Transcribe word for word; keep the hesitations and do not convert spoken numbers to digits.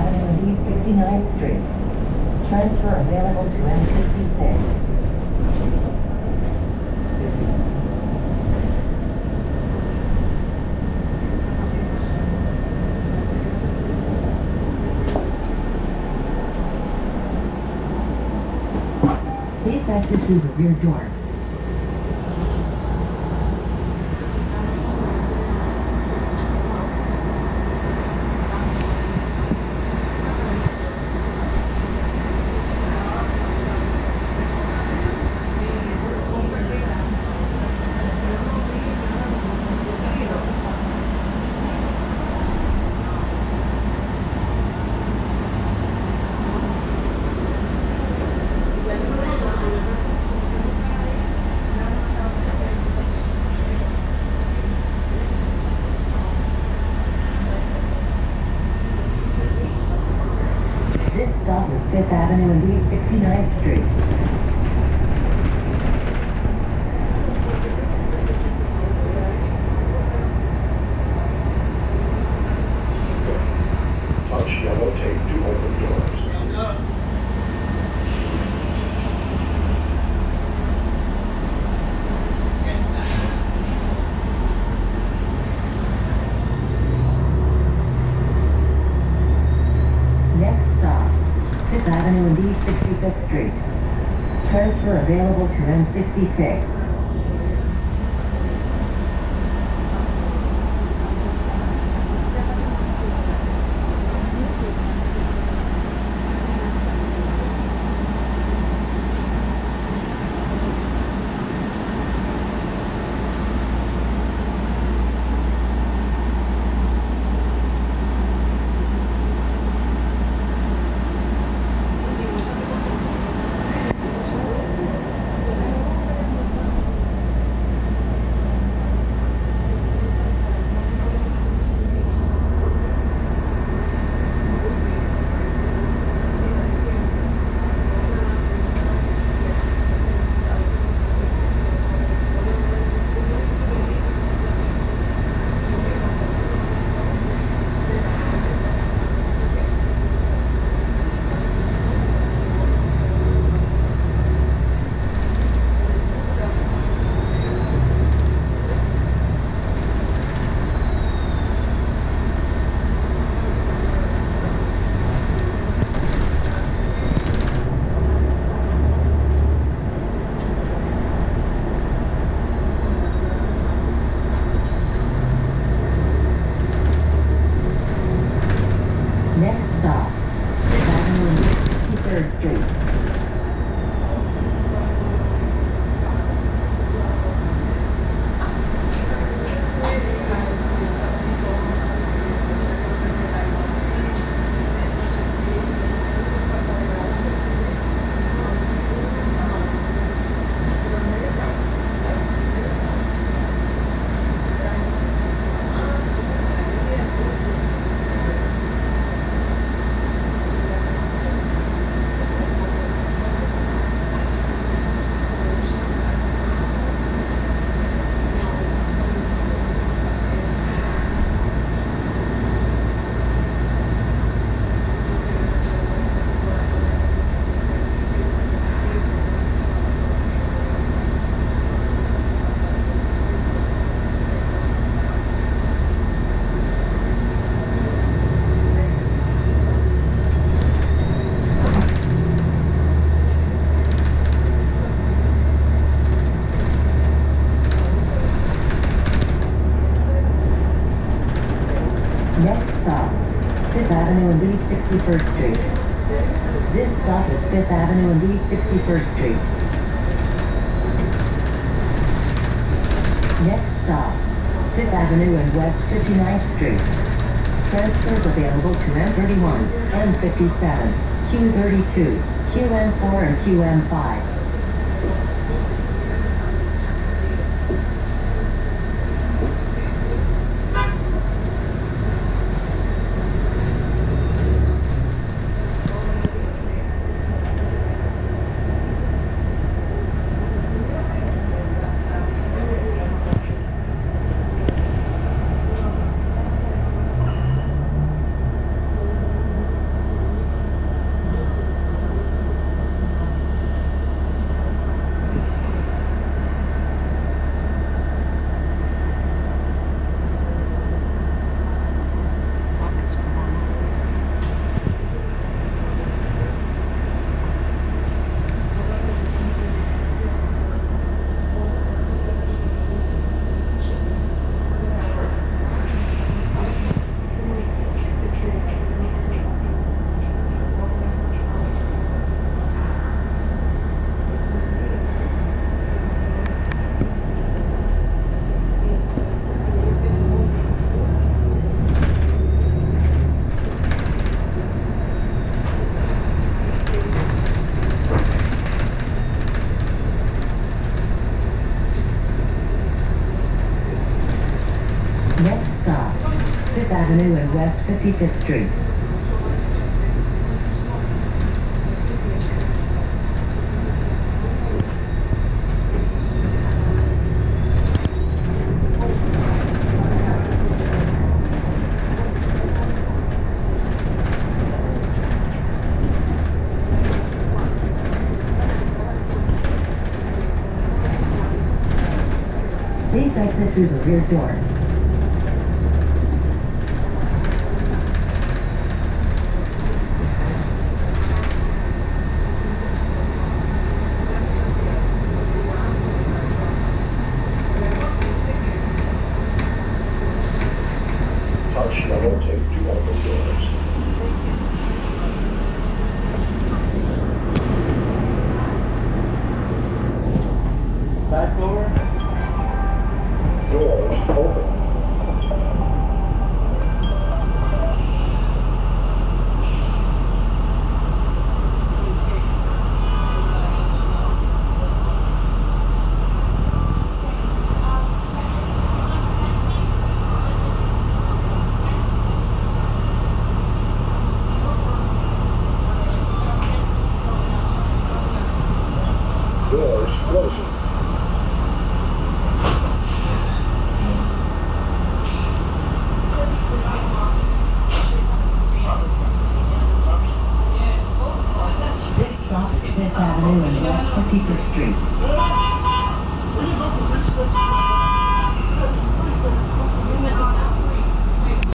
Avenue and East sixty-ninth Street. Transfer available to M sixty-six. Please exit through the rear door. This stop is Fifth Avenue and East sixty-ninth Street. Touch yellow tape to open doors. Next stop, Fifth Avenue and East sixty-fifth Street. Transfer available to M sixty-six. Next stop, Fifth Avenue and East sixty-third Street. Next stop, Fifth Avenue and East sixty-first Street. This stop is Fifth Avenue and East sixty-first Street. Next stop, Fifth Avenue and West fifty-ninth Street. Transfers available to M thirty-one, M fifty-seven, Q thirty-two, Q M four and Q M five. Avenue and West fifty-fifth Street. Please exit through the rear door. Touch yellow tape to open doors. Back door. Doors open. Doors closing. This stop is Fifth Avenue and West fifty-fifth Street. Where you going, Richmond?